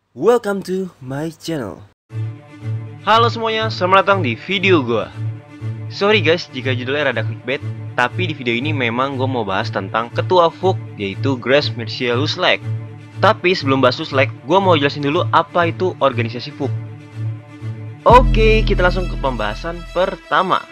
Welcome to my channel. Halo semuanya, selamat datang di video gua. Sorry guys jika judulnya rada clickbait, tapi di video ini memang gue mau bahas tentang ketua FUK, yaitu Grace Mircea Luslak. Tapi sebelum bahas Luslak, gue mau jelasin dulu apa itu organisasi FUK. Oke, kita langsung ke pembahasan pertama.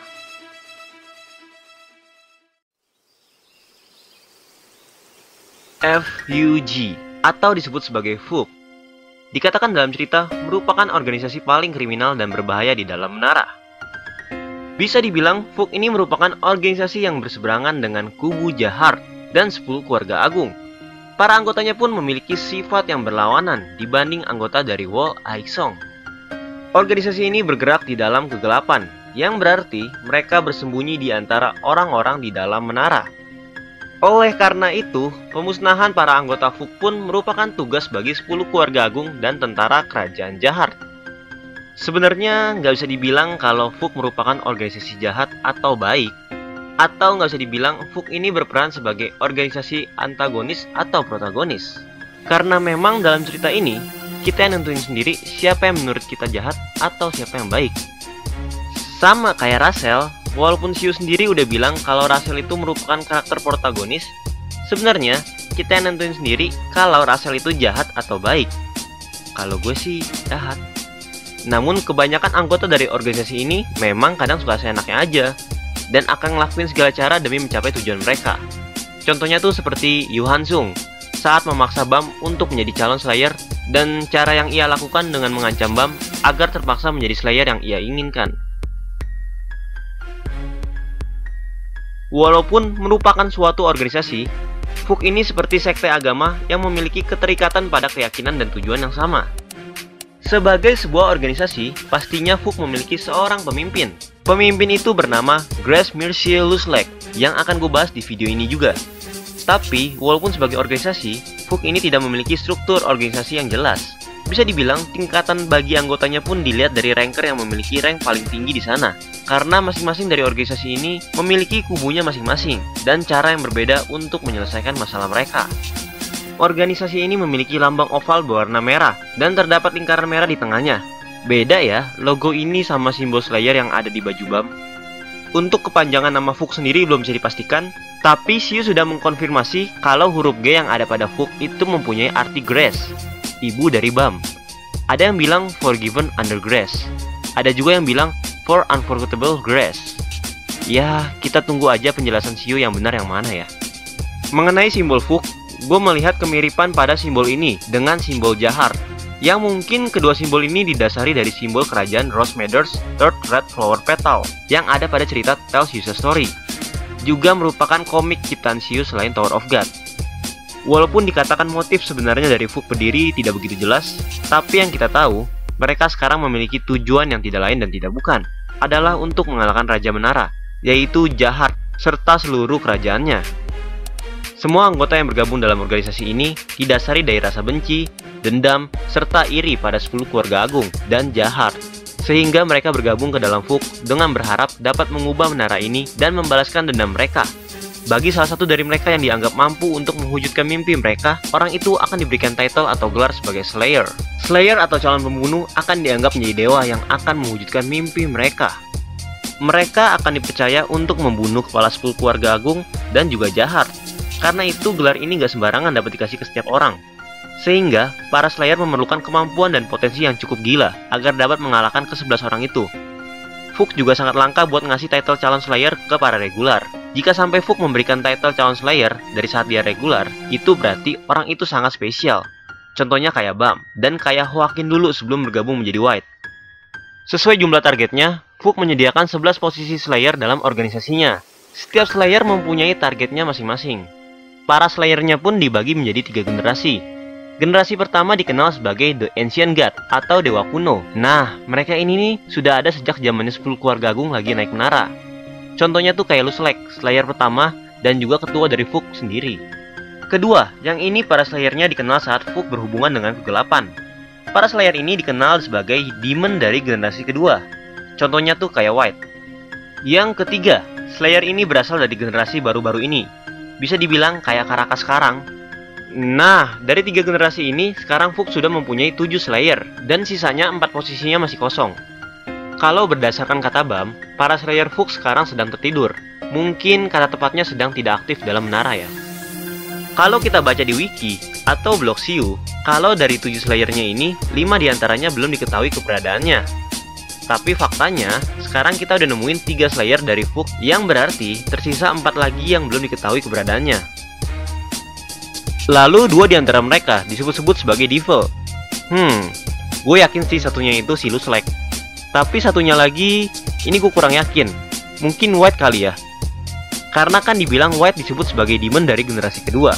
FUG atau disebut sebagai FUG dikatakan dalam cerita merupakan organisasi paling kriminal dan berbahaya di dalam menara. Bisa dibilang FUG ini merupakan organisasi yang berseberangan dengan kubu Jahart dan 10 keluarga agung. Para anggotanya pun memiliki sifat yang berlawanan dibanding anggota dari Wall Aisong. Organisasi ini bergerak di dalam kegelapan, yang berarti mereka bersembunyi di antara orang-orang di dalam menara. Oleh karena itu, pemusnahan para anggota FUG pun merupakan tugas bagi 10 keluarga agung dan tentara kerajaan Jahart. Sebenarnya nggak bisa dibilang kalau FUG merupakan organisasi jahat atau baik, atau nggak bisa dibilang FUG ini berperan sebagai organisasi antagonis atau protagonis. Karena memang dalam cerita ini, kita yang nentuin sendiri siapa yang menurut kita jahat atau siapa yang baik. Sama kayak Rachel, walaupun Xiu sendiri udah bilang kalau Rachel itu merupakan karakter protagonis, sebenarnya kita yang nentuin sendiri kalau Rachel itu jahat atau baik. Kalau gue sih jahat. Namun kebanyakan anggota dari organisasi ini memang kadang suka seenaknya aja dan akan ngelakuin segala cara demi mencapai tujuan mereka. Contohnya tuh seperti Yu Hansung saat memaksa Bam untuk menjadi calon Slayer, dan cara yang ia lakukan dengan mengancam Bam agar terpaksa menjadi Slayer yang ia inginkan. Walaupun merupakan suatu organisasi, FUG ini seperti sekte agama yang memiliki keterikatan pada keyakinan dan tujuan yang sama. Sebagai sebuah organisasi, pastinya FUG memiliki seorang pemimpin. Pemimpin itu bernama Grace Mircea Luslak yang akan gue bahas di video ini juga. Tapi, walaupun sebagai organisasi, FUG ini tidak memiliki struktur organisasi yang jelas. Bisa dibilang, tingkatan bagi anggotanya pun dilihat dari ranker yang memiliki rank paling tinggi di sana. Karena masing-masing dari organisasi ini memiliki kubunya masing-masing dan cara yang berbeda untuk menyelesaikan masalah mereka. Organisasi ini memiliki lambang oval berwarna merah dan terdapat lingkaran merah di tengahnya. Beda ya, logo ini sama simbol Slayer yang ada di baju Bam. Untuk kepanjangan nama FUG sendiri belum bisa dipastikan, tapi Xiu sudah mengkonfirmasi kalau huruf G yang ada pada FUG itu mempunyai arti Grace, ibu dari Bam. Ada yang bilang Forgiven Under Grace, ada juga yang bilang For Unforgettable Grace. Ya, kita tunggu aja penjelasan Xiu yang benar yang mana ya. Mengenai simbol FUG, gue melihat kemiripan pada simbol ini dengan simbol Jahart, yang mungkin kedua simbol ini didasari dari simbol kerajaan Rose Meadows Third Red Flower Petal yang ada pada cerita Tells You a Story. Juga merupakan komik ciptaan Xiu selain Tower of God. Walaupun dikatakan motif sebenarnya dari FUG berdiri tidak begitu jelas, tapi yang kita tahu, mereka sekarang memiliki tujuan yang tidak lain dan tidak bukan, adalah untuk mengalahkan Raja Menara, yaitu Jahart, serta seluruh kerajaannya. Semua anggota yang bergabung dalam organisasi ini didasari dari rasa benci, dendam, serta iri pada 10 keluarga agung dan Jahart, sehingga mereka bergabung ke dalam FUG dengan berharap dapat mengubah menara ini dan membalaskan dendam mereka. Bagi salah satu dari mereka yang dianggap mampu untuk mewujudkan mimpi mereka, orang itu akan diberikan title atau gelar sebagai Slayer. Slayer atau calon pembunuh akan dianggap menjadi dewa yang akan mewujudkan mimpi mereka. Mereka akan dipercaya untuk membunuh kepala 10 keluarga agung dan juga Jahart. Karena itu gelar ini gak sembarangan dapat dikasih ke setiap orang. Sehingga para Slayer memerlukan kemampuan dan potensi yang cukup gila agar dapat mengalahkan ke-11 orang itu. FUG juga sangat langka buat ngasih title calon Slayer ke para regular. Jika sampai FUG memberikan title calon Slayer dari saat dia regular, itu berarti orang itu sangat spesial. Contohnya kayak Bam dan kayak Hwakin dulu sebelum bergabung menjadi White. Sesuai jumlah targetnya, FUG menyediakan 11 posisi Slayer dalam organisasinya. Setiap Slayer mempunyai targetnya masing-masing. Para Slayernya pun dibagi menjadi 3 generasi. Generasi pertama dikenal sebagai The Ancient God atau Dewa Kuno. Nah, mereka ini nih sudah ada sejak zamannya 10 keluarga agung lagi naik menara. Contohnya tuh kayak Luslak, Slayer pertama dan juga ketua dari FUG sendiri. Kedua, yang ini para Slayernya dikenal saat FUG berhubungan dengan kegelapan. Para Slayer ini dikenal sebagai Demon dari generasi kedua. Contohnya tuh kayak White. Yang ketiga, Slayer ini berasal dari generasi baru-baru ini. Bisa dibilang kayak Karaka sekarang. Nah, dari 3 generasi ini, sekarang Fook sudah mempunyai 7 Slayer, dan sisanya 4 posisinya masih kosong. Kalau berdasarkan kata BAM, para Slayer Fook sekarang sedang tertidur. Mungkin kata tepatnya sedang tidak aktif dalam menara ya. Kalau kita baca di wiki atau blog Siu, kalau dari 7 Slayernya ini, 5 diantaranya belum diketahui keberadaannya. Tapi faktanya, sekarang kita udah nemuin 3 Slayer dari Fook, yang berarti tersisa 4 lagi yang belum diketahui keberadaannya. Lalu 2 diantara mereka disebut-sebut sebagai Devil. Gue yakin sih satunya itu si Lusleg. Tapi satunya lagi, ini gue kurang yakin. Mungkin White kali ya. Karena kan dibilang White disebut sebagai demon dari generasi kedua.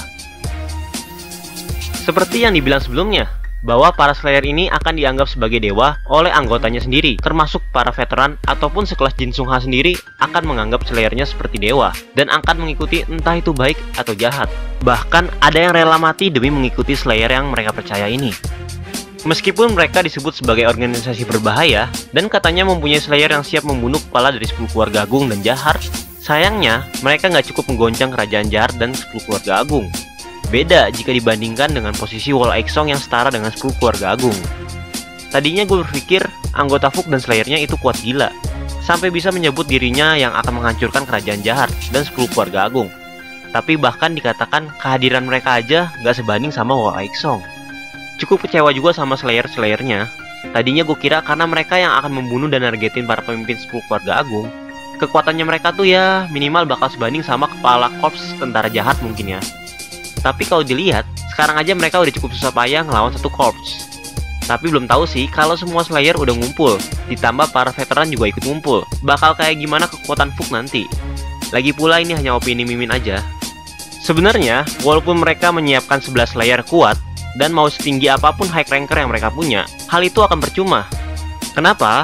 Seperti yang dibilang sebelumnya, bahwa para Slayer ini akan dianggap sebagai dewa oleh anggotanya sendiri, termasuk para veteran ataupun sekelas Jin Sung Ha sendiri akan menganggap Slayernya seperti dewa dan akan mengikuti entah itu baik atau jahat. Bahkan ada yang rela mati demi mengikuti Slayer yang mereka percaya ini. Meskipun mereka disebut sebagai organisasi berbahaya dan katanya mempunyai Slayer yang siap membunuh kepala dari 10 keluarga agung dan jahat, sayangnya mereka nggak cukup menggoncang kerajaan jahat dan 10 keluarga agung. Beda jika dibandingkan dengan posisi Wall Aexong yang setara dengan 10 keluarga agung. Tadinya gue berpikir anggota Fook dan Slayernya itu kuat gila, sampai bisa menyebut dirinya yang akan menghancurkan kerajaan jahat dan 10 keluarga agung. Tapi bahkan dikatakan kehadiran mereka aja nggak sebanding sama Wall Aexong. Cukup kecewa juga sama Slayer-Slayernya. Tadinya gue kira karena mereka yang akan membunuh dan nargetin para pemimpin 10 keluarga agung, kekuatannya mereka tuh ya minimal bakal sebanding sama kepala korps tentara jahat mungkin ya. Tapi kalau dilihat, sekarang aja mereka udah cukup susah payah ngelawan satu korps. Tapi belum tahu sih kalau semua Slayer udah ngumpul, ditambah para veteran juga ikut ngumpul. Bakal kayak gimana kekuatan Fook nanti. Lagi pula ini hanya opini Mimin aja. Sebenarnya, walaupun mereka menyiapkan 11 Slayer kuat, dan mau setinggi apapun high ranker yang mereka punya, hal itu akan percuma. Kenapa?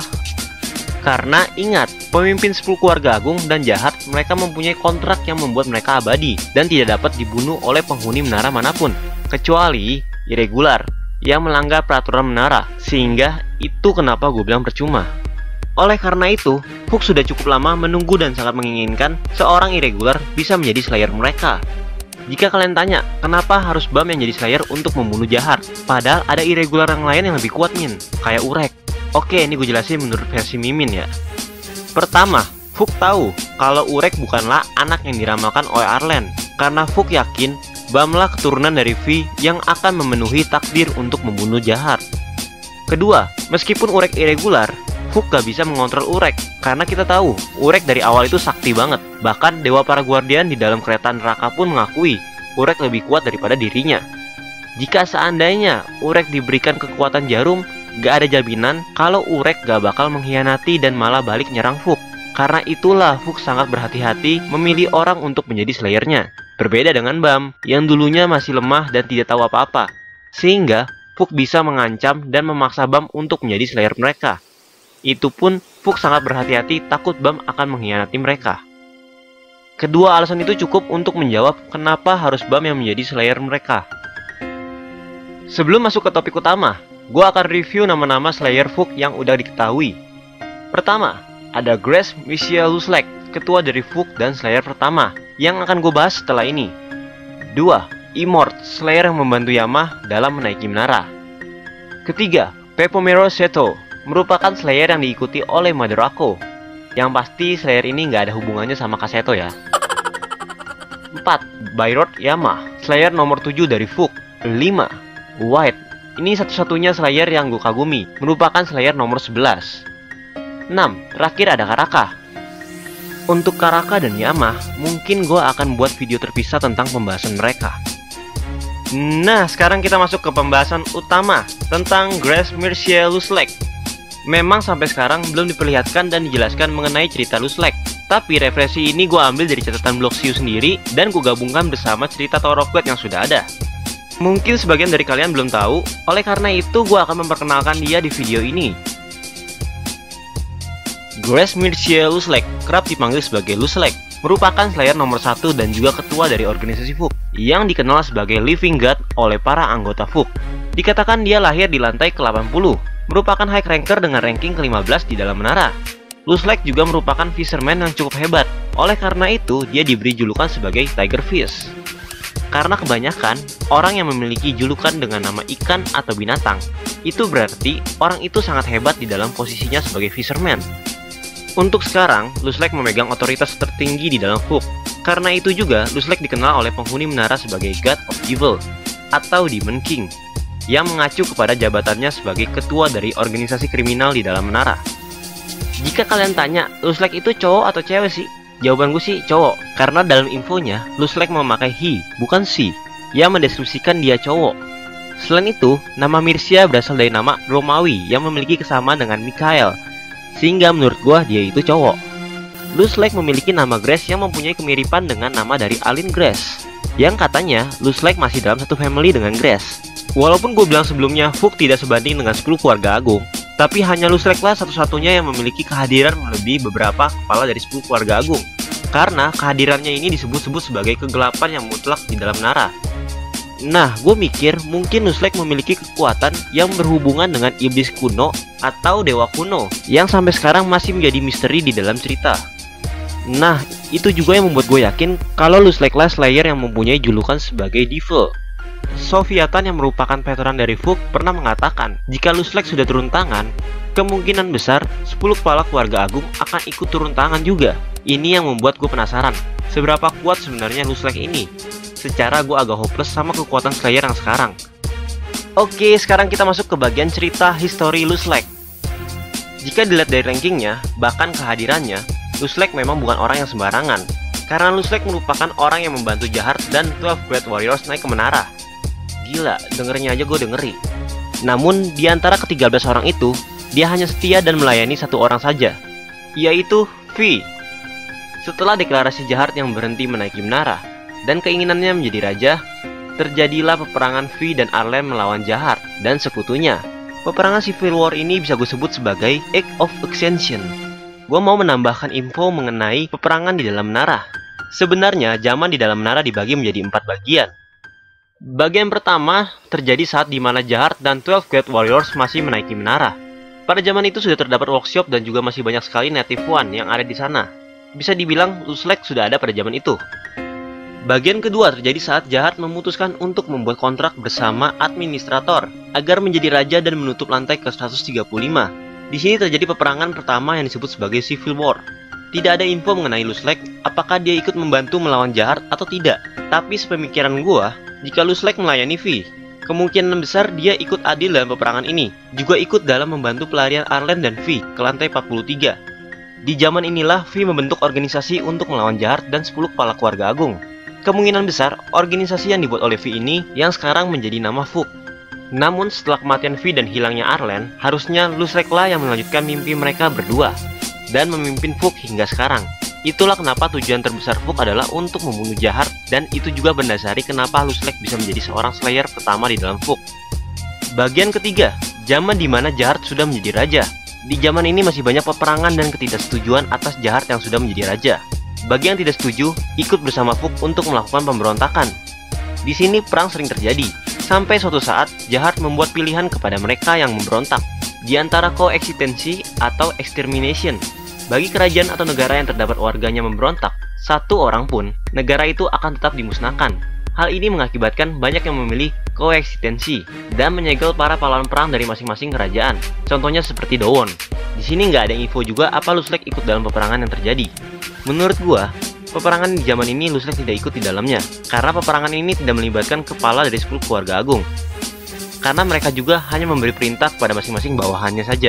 Karena ingat, pemimpin 10 keluarga agung dan jahat, mereka mempunyai kontrak yang membuat mereka abadi dan tidak dapat dibunuh oleh penghuni menara manapun, kecuali irregular yang melanggar peraturan menara, sehingga itu kenapa gue bilang percuma. Oleh karena itu, Fook sudah cukup lama menunggu dan sangat menginginkan seorang irregular bisa menjadi Slayer mereka. Jika kalian tanya, kenapa harus BAM yang jadi Slayer untuk membunuh jahat? Padahal ada irregular yang lain yang lebih kuat min, kayak Urek. Oke, ini gue jelasin menurut versi Mimin ya. Pertama, Fook tahu kalau Urek bukanlah anak yang diramalkan oleh Arlen, karena Fook yakin BAM-lah keturunan dari V yang akan memenuhi takdir untuk membunuh jahat. Kedua, meskipun Urek irregular, Fook gak bisa mengontrol Urek, karena kita tahu Urek dari awal itu sakti banget. Bahkan Dewa Para Guardian di dalam kereta neraka pun mengakui Urek lebih kuat daripada dirinya. Jika seandainya Urek diberikan kekuatan jarum, gak ada jaminan kalau Urek gak bakal mengkhianati dan malah balik nyerang Fook. Karena itulah Fook sangat berhati-hati memilih orang untuk menjadi Slayernya. Berbeda dengan BAM yang dulunya masih lemah dan tidak tahu apa-apa, sehingga Fook bisa mengancam dan memaksa BAM untuk menjadi Slayer mereka. Itu pun Fook sangat berhati-hati takut BAM akan mengkhianati mereka. Kedua alasan itu cukup untuk menjawab kenapa harus BAM yang menjadi Slayer mereka. Sebelum masuk ke topik utama, gue akan review nama-nama Slayer Fook yang udah diketahui. Pertama, ada Grace Michelle Lusleg, ketua dari Fook dan Slayer pertama, yang akan gue bahas setelah ini. 2. Immort, Slayer yang membantu Yama dalam menaiki menara. Ketiga, Pepomero Seto, merupakan Slayer yang diikuti oleh Mother Ako. Yang pasti Slayer ini nggak ada hubungannya sama Kaseto ya. 4. Bayrod Yama, Slayer nomor 7 dari Fook. 5. White, ini satu-satunya Slayer yang gue kagumi, merupakan Slayer nomor 11. 6. Terakhir ada Karaka. Untuk Karaka dan Yama, mungkin gue akan buat video terpisah tentang pembahasan mereka. Nah, sekarang kita masuk ke pembahasan utama tentang Grace Michelle Lusleg. Memang sampai sekarang belum diperlihatkan dan dijelaskan mengenai cerita Lusleg. Tapi referensi ini gue ambil dari catatan blog Siu sendiri dan gue gabungkan bersama cerita Tower of God yang sudah ada. Mungkin sebagian dari kalian belum tahu, oleh karena itu gue akan memperkenalkan dia di video ini. Grace Michelle Lusleg, kerap dipanggil sebagai Lusleg, merupakan Slayer nomor 1 dan juga ketua dari organisasi Fook, yang dikenal sebagai Living God oleh para anggota Fook. Dikatakan dia lahir di lantai ke-80, merupakan high ranker dengan ranking ke-15 di dalam menara. Lusleg juga merupakan fisherman yang cukup hebat, oleh karena itu dia diberi julukan sebagai Tiger Fish. Karena kebanyakan orang yang memiliki julukan dengan nama ikan atau binatang, itu berarti orang itu sangat hebat di dalam posisinya sebagai fisherman. Untuk sekarang, Lusleg memegang otoritas tertinggi di dalam Fook. Karena itu juga, Lusleg dikenal oleh penghuni menara sebagai God of Evil atau Demon King, yang mengacu kepada jabatannya sebagai ketua dari organisasi kriminal di dalam menara. Jika kalian tanya, Lusleg itu cowok atau cewek sih? Jawaban gue sih cowok, karena dalam infonya, Lusleg memakai he, bukan she, yang mendeskripsikan dia cowok. Selain itu, nama Mircea berasal dari nama Romawi yang memiliki kesamaan dengan Mikhail, sehingga menurut gua dia itu cowok. Lusleg memiliki nama Grace yang mempunyai kemiripan dengan nama dari Alin Grace, yang katanya Lusleg masih dalam satu family dengan Grace. Walaupun gue bilang sebelumnya Fook tidak sebanding dengan 10 keluarga agung, tapi hanya Lusleg lah satu-satunya yang memiliki kehadiran melebihi beberapa kepala dari 10 keluarga agung, karena kehadirannya ini disebut-sebut sebagai kegelapan yang mutlak di dalam menara. Nah, gue mikir mungkin Lusleg memiliki kekuatan yang berhubungan dengan iblis kuno atau dewa kuno yang sampai sekarang masih menjadi misteri di dalam cerita. Nah, itu juga yang membuat gue yakin kalau Lusleg lah Slayer yang mempunyai julukan sebagai Devil. Sofiatan yang merupakan veteran dari Fook pernah mengatakan jika Lusleg sudah turun tangan, kemungkinan besar 10 kepala keluarga agung akan ikut turun tangan juga. Ini yang membuat gue penasaran, seberapa kuat sebenarnya Lusleg ini. Secara gue agak hopeless sama kekuatan Slayer yang sekarang. Oke, sekarang kita masuk ke bagian cerita history Lusleg. Jika dilihat dari rankingnya, bahkan kehadirannya, Lusleg memang bukan orang yang sembarangan. Karena Lusleg merupakan orang yang membantu Jahat dan 12 Great Warriors naik ke menara. Gila, dengernya aja gue dengeri. Namun, di antara ke-13 orang itu, dia hanya setia dan melayani satu orang saja, yaitu V. Setelah deklarasi Jahat yang berhenti menaiki menara, dan keinginannya menjadi raja, terjadilah peperangan V dan Arlen melawan Jahat dan sekutunya. Peperangan Civil War ini bisa gue sebut sebagai Age of Extinction. Gue mau menambahkan info mengenai peperangan di dalam menara. Sebenarnya, zaman di dalam menara dibagi menjadi 4 bagian. Bagian pertama terjadi saat dimana Jahat dan 12 Great Warriors masih menaiki menara. Pada zaman itu sudah terdapat workshop dan juga masih banyak sekali native one yang ada di sana. Bisa dibilang Lusleg sudah ada pada zaman itu. Bagian kedua terjadi saat Jahat memutuskan untuk membuat kontrak bersama administrator agar menjadi raja dan menutup lantai ke 135. Di sini terjadi peperangan pertama yang disebut sebagai Civil War. Tidak ada info mengenai Lusleg apakah dia ikut membantu melawan Jahat atau tidak. Tapi sepemikiran gua, jika Lusleg melayani V, kemungkinan besar dia ikut adil dalam peperangan ini, juga ikut dalam membantu pelarian Arlen dan V ke lantai 43. Di zaman inilah V membentuk organisasi untuk melawan Jahat dan 10 kepala keluarga agung. Kemungkinan besar organisasi yang dibuat oleh V ini yang sekarang menjadi nama Fook. Namun setelah kematian V dan hilangnya Arlen, harusnya Lusleg lah yang melanjutkan mimpi mereka berdua dan memimpin Fook hingga sekarang. Itulah kenapa tujuan terbesar Fook adalah untuk membunuh Jahat, dan itu juga mendasari kenapa Lusleg bisa menjadi seorang Slayer pertama di dalam Fook. Bagian ketiga, zaman dimana Jahat sudah menjadi raja. Di zaman ini masih banyak peperangan dan ketidaksetujuan atas Jahat yang sudah menjadi raja. Bagi yang tidak setuju, ikut bersama Fook untuk melakukan pemberontakan. Di sini perang sering terjadi, sampai suatu saat Jahat membuat pilihan kepada mereka yang memberontak, di antara koeksistensi atau extermination. Bagi kerajaan atau negara yang terdapat warganya memberontak, satu orang pun, negara itu akan tetap dimusnahkan. Hal ini mengakibatkan banyak yang memilih koeksistensi dan menyegel para pahlawan perang dari masing-masing kerajaan. Contohnya seperti Dowon. Di sini nggak ada info juga apa Lusleg ikut dalam peperangan yang terjadi. Menurut gua, peperangan di zaman ini Lusleg tidak ikut di dalamnya, karena peperangan ini tidak melibatkan kepala dari 10 keluarga agung. Karena mereka juga hanya memberi perintah kepada masing-masing bawahannya saja.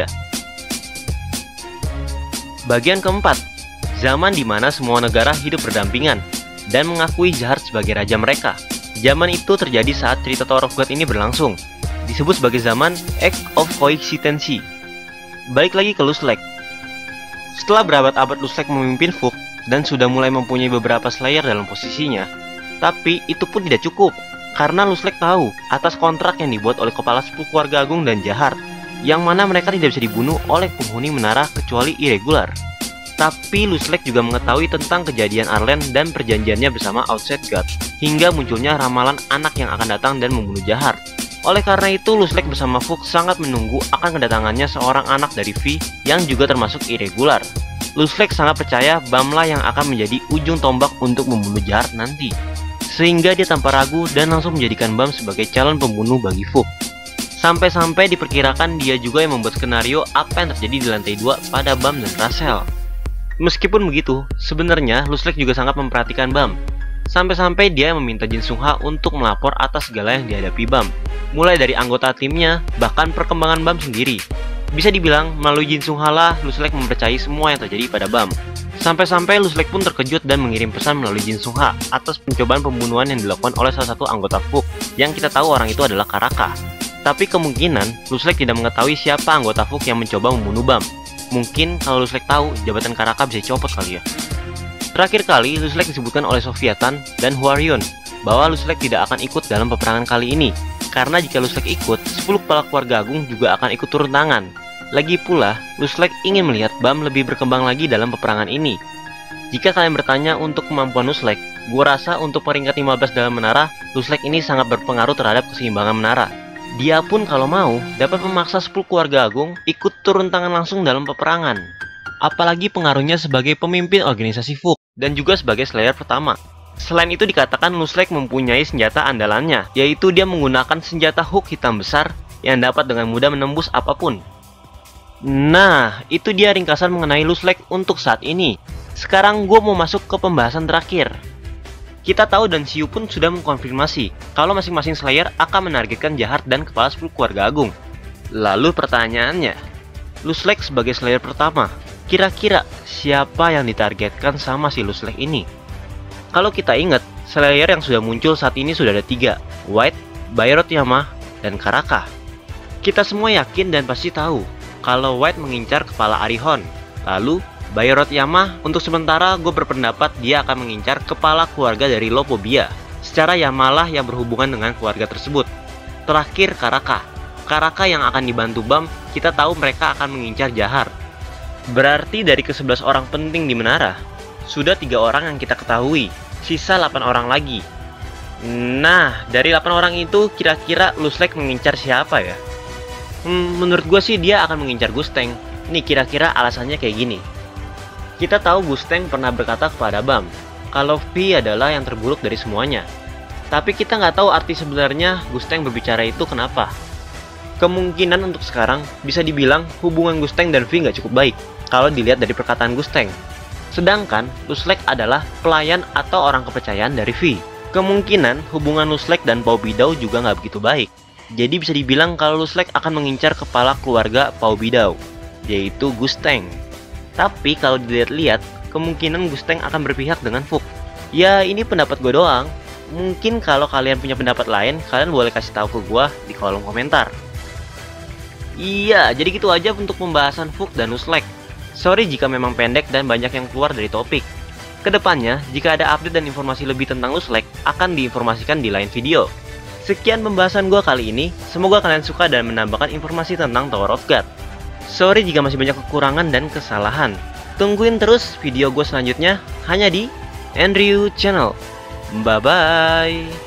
Bagian keempat, zaman di mana semua negara hidup berdampingan dan mengakui Jahat sebagai raja mereka. Zaman itu terjadi saat cerita Tower of God ini berlangsung, disebut sebagai zaman Age of Coexistency. Balik lagi ke Lusleg. Setelah berabad-abad Lusleg memimpin Fook dan sudah mulai mempunyai beberapa Slayer dalam posisinya, tapi itu pun tidak cukup, karena Lusleg tahu atas kontrak yang dibuat oleh kepala 10 keluarga agung dan Jahat, yang mana mereka tidak bisa dibunuh oleh penghuni menara kecuali irregular. Tapi Lusleg juga mengetahui tentang kejadian Arlen dan perjanjiannya bersama Outside God, hingga munculnya ramalan anak yang akan datang dan membunuh Jahat. Oleh karena itu, Lusleg bersama Fook sangat menunggu akan kedatangannya seorang anak dari V yang juga termasuk irregular. Lusleg sangat percaya Bamlah yang akan menjadi ujung tombak untuk membunuh Jahat nanti. sehingga dia tanpa ragu dan langsung menjadikan Bam sebagai calon pembunuh bagi Fook. Sampai-sampai diperkirakan dia juga yang membuat skenario apa yang terjadi di lantai 2 pada Bam dan Rachel. Meskipun begitu, sebenarnya Lusleg juga sangat memperhatikan Bam. Sampai-sampai dia meminta Jin Sung Ha untuk melapor atas segala yang dihadapi Bam, mulai dari anggota timnya, bahkan perkembangan Bam sendiri. Bisa dibilang, melalui Jin Sung Ha lah Lusleg mempercayai semua yang terjadi pada Bam. Sampai-sampai Lusleg pun terkejut dan mengirim pesan melalui Jin Sung Ha atas pencobaan pembunuhan yang dilakukan oleh salah satu anggota Fook, yang kita tahu orang itu adalah Karaka. Tapi kemungkinan Lusleg tidak mengetahui siapa anggota Fook yang mencoba membunuh Bam. Mungkin kalau Lusleg tahu, jabatan Karaka bisa copot kali ya. Terakhir kali, Lusleg disebutkan oleh Sofiatan dan Hwaryun bahwa Lusleg tidak akan ikut dalam peperangan kali ini, karena jika Lusleg ikut, 10 kepala keluarga agung juga akan ikut turun tangan. Lagi pula, Lusleg ingin melihat Bam lebih berkembang lagi dalam peperangan ini. Jika kalian bertanya untuk kemampuan Lusleg, gua rasa untuk peringkat 15 dalam menara, Lusleg ini sangat berpengaruh terhadap keseimbangan menara. Dia pun kalau mau, dapat memaksa 10 keluarga agung ikut turun tangan langsung dalam peperangan. Apalagi pengaruhnya sebagai pemimpin organisasi Fook, dan juga sebagai Slayer pertama. Selain itu dikatakan Lusleg mempunyai senjata andalannya, yaitu dia menggunakan senjata hook hitam besar yang dapat dengan mudah menembus apapun. Nah, itu dia ringkasan mengenai Lusleg untuk saat ini. Sekarang gue mau masuk ke pembahasan terakhir. Kita tahu dan Siu pun sudah mengkonfirmasi kalau masing-masing Slayer akan menargetkan Jahat dan kepala 10 keluarga agung. Lalu pertanyaannya, Lusleg sebagai Slayer pertama, kira-kira siapa yang ditargetkan sama si Lusleg ini? Kalau kita ingat, Slayer yang sudah muncul saat ini sudah ada 3, White, Bayreuth Yama, dan Karaka. Kita semua yakin dan pasti tahu kalau White mengincar kepala Arihon. Lalu, Bayreuth Yama untuk sementara gue berpendapat dia akan mengincar kepala keluarga dari Lopobia. Secara Yama lah yang berhubungan dengan keluarga tersebut. Terakhir Karaka. Karaka yang akan dibantu Bam, kita tahu mereka akan mengincar Jahar. Berarti dari ke-11 orang penting di menara, sudah 3 orang yang kita ketahui, sisa 8 orang lagi. Nah, dari 8 orang itu kira-kira Lusleg mengincar siapa ya? Menurut gue sih dia akan mengincar Gusteng. Nih kira-kira alasannya kayak gini. Kita tahu Gusteng pernah berkata kepada Bam kalau V adalah yang terburuk dari semuanya. Tapi kita nggak tahu arti sebenarnya Gusteng berbicara itu kenapa. Kemungkinan untuk sekarang bisa dibilang hubungan Gusteng dan V nggak cukup baik kalau dilihat dari perkataan Gusteng. Sedangkan Lusleg adalah pelayan atau orang kepercayaan dari V. Kemungkinan hubungan Lusleg dan Pau Bidau juga nggak begitu baik. Jadi bisa dibilang kalau Lusleg akan mengincar kepala keluarga Pau Bidau, yaitu Gusteng. Tapi kalau dilihat-lihat, kemungkinan Gusteng akan berpihak dengan Fook. Ya ini pendapat gue doang. Mungkin kalau kalian punya pendapat lain, kalian boleh kasih tahu ke gue di kolom komentar. Iya, jadi gitu aja untuk pembahasan Fook dan Lusleg. Sorry jika memang pendek dan banyak yang keluar dari topik. Kedepannya, jika ada update dan informasi lebih tentang Lusleg, akan diinformasikan di lain video. Sekian pembahasan gue kali ini, semoga kalian suka dan menambahkan informasi tentang Tower of God. Sorry jika masih banyak kekurangan dan kesalahan. Tungguin terus video gue selanjutnya, hanya di Andrew Channel. Bye-bye.